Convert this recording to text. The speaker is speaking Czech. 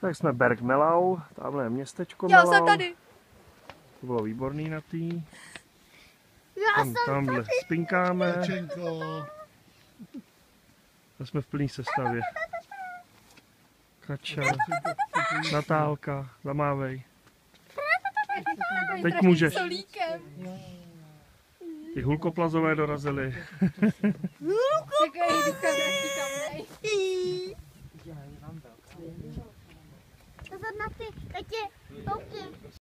Tak jsme Bergmelau, tamhle je městečko Já Melau. jsem tady. To bylo výborný na tý. Já jsem Tamhle spinkáme. Kačenko. A jsme v plný sestavě. Kača, Natálka, zamávej. Teď můžeš. Solíkem. Ty hulkoplazové dorazily. Takový ducha dračí kamnej. Pozor na ty, teď je touky.